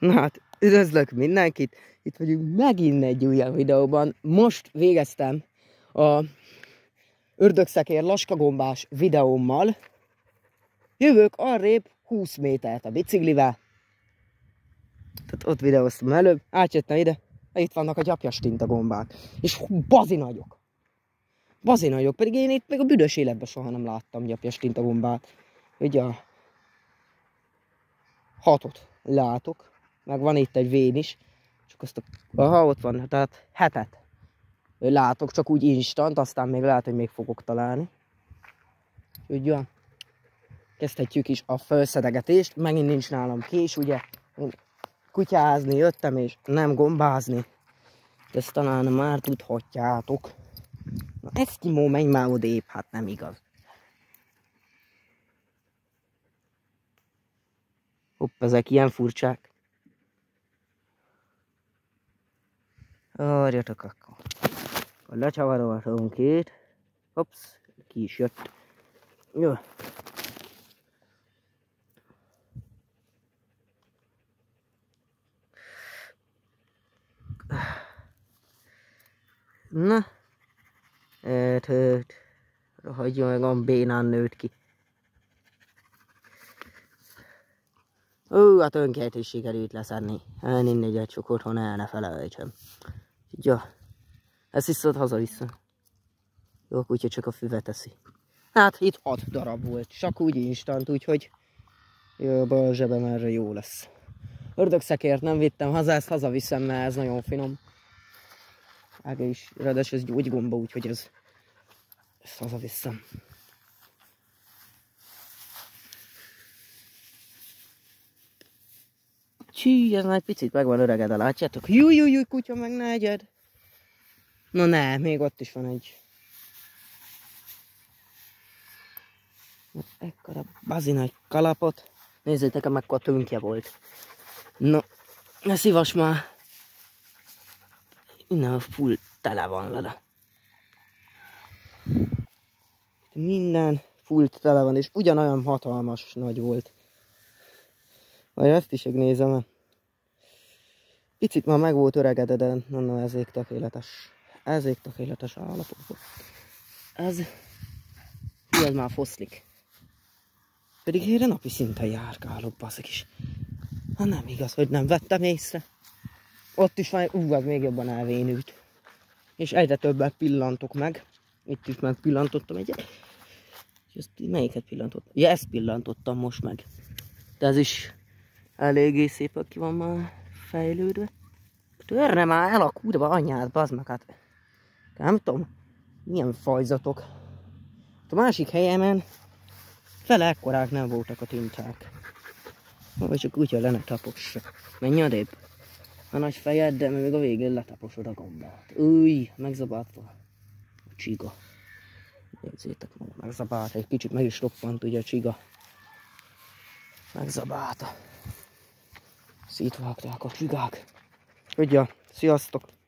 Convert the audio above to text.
Na hát, üdvözlök mindenkit! Itt vagyunk megint egy újabb videóban. Most végeztem a ördögszekér laskagombás videómmal. Jövök arrébb 20 métert a biciklivel. Tehát ott videóztam előbb, átjöttem ide, itt vannak a gyapjastinta gombák. És bazi nagyok. Bazi nagyok, pedig én itt még a büdös életben soha nem láttam gyapjastinta gombát. Ugye a 6-ot látok. Meg van itt egy vén is, csak azt aha, ott van, tehát 7-et látok, csak úgy instant, aztán még lehet, hogy még fogok találni. Úgyhogy kezdhetjük is a felszedegetést, megint nincs nálam kés, ugye, kutyázni jöttem és nem gombázni, de ezt talán már tudhatjátok. Na, Eszkimó, menj már odébb, hát nem igaz. Hopp, ezek ilyen furcsák. Várjatok akkor. Lecsavaroltunk itt. Hopsz, ki is jött. Jó. Na. Hagyjon meg, a bénán nőtt ki. Hát önként is sikerült leszedni. Elninni egy sok otthon, el ne felejtsem. Ja, ezt iszod haza-vissza. Jó, a kutya csak a füvet teszi. Hát itt 6 darab volt, csak úgy instant, úgyhogy jó, a zsebem erre jó lesz. Ördögszekért nem vittem haza, ezt hazaviszem, mert ez nagyon finom. Ága is, ráadásul ez gyógygomba, úgyhogy ezt hazaviszem. Csí, ez már egy picit meg van öregedve, látjátok? Júj, kutya, meg ne egyed. Na ne, még ott is van egy. Ekkora bazi nagy kalapot. Nézzétek, mekkora tönkje volt. Na, ne szívas már. Innen full tele van vele. Minden full tele van, és ugyanolyan hatalmas nagy volt. Majd ezt is nézem. Picit már meg volt öregedve, de na, ez ég tökéletes. Ez ég tökéletes állapotban. Ez már foszlik. Pedig én napi szinten járkálok, baszik is. Hát nem igaz, hogy nem vettem észre. Ott is van, az még jobban elvénült. És egyre többet pillantok meg. Itt is megpillantottam egyet. És ezt melyiket pillantottam? Ja, ezt pillantottam most meg. De ez is eléggé szépen ki van már fejlődve. Törne már el a kurva anyád, bazd meg, hát nem tudom, milyen fajzatok. A másik helyemen fele ekkorák nem voltak a tinták. Vagy csak kutya le ne tapossa. Menj odébb. A nagy fejed, de még a végén letaposod a gombát. Új, megzabálta a csiga. Nézzétek meg, megzabálta. Egy kicsit meg is roppant ugye a csiga. Megzabálta. Szétvágták a csigák. Ugye, sziasztok!